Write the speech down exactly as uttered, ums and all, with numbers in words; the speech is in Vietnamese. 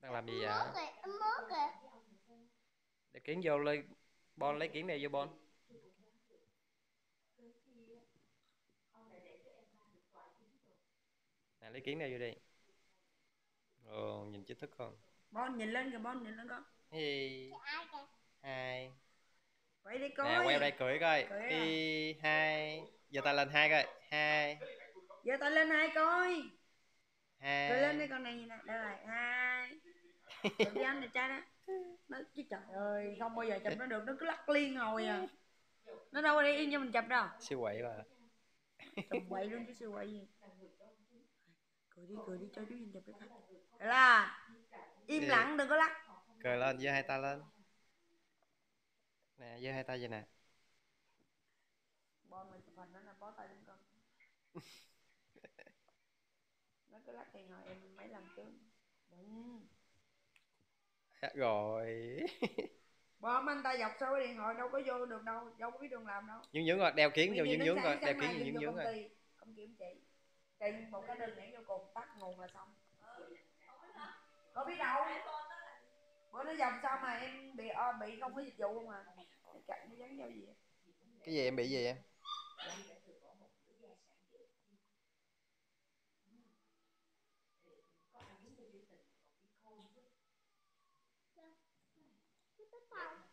Đang làm gì Em vậy? mướt kìa, em mướt kìa. Để kiến vô lấy Bon, lấy kiến này vô Bon. Nè, lấy kiến này vô đi. Ồ, nhìn chính thức không? Bon nhìn lên kìa, Bon nhìn lên con. Hi, Ai kìa? hai. Quay đi Nè, coi. quay đây cười coi. Cười à? Hi, hai. Giơ tay lên hai coi. Hai. Giơ tay lên hai coi. Cười lên đi Hai. con này nè, đây rồi, hai. Chụp đi anh đẹp trai đó. Nó chứ trời ơi, không bao giờ chụp nó được, nó cứ lắc liên hồi à. Nó đâu có đi yên cho mình chụp đâu. Siêu quậy mà. Trùm quậy luôn chứ siêu quậy gì. Cười đi, cười đi cho chú nhìn chụp cái coi. Đây là im Đi. lặng đừng có lắc. Cười lên, giơ hai tay lên. Nè, giơ hai tay vậy nè. Bon mình chụp hình nó là bó tay lên con. Nó cứ lắc thì hồi em mấy lần trước. Đúng. Rồi. Bon anh ta dọc sau cái điện thoại đâu có vô được đâu, đâu có biết đường làm đâu. Nhướng nhướng rồi, đeo kiến vô, Vì nhướng đến nhướng sáng rồi, đeo sáng kiến nay vô, dừng nhướng vô nhướng công rồi. ty, không kiểm chị. Trên một cái đơn nhảy vô cùng tắt nguồn là xong. Có biết đâu. Bữa nó dòng sao mà em bị ờ, bị không có dịch vụ không à. Cạnh nó dán vô gì vậy? Cái gì em bị gì em? Cái tích không?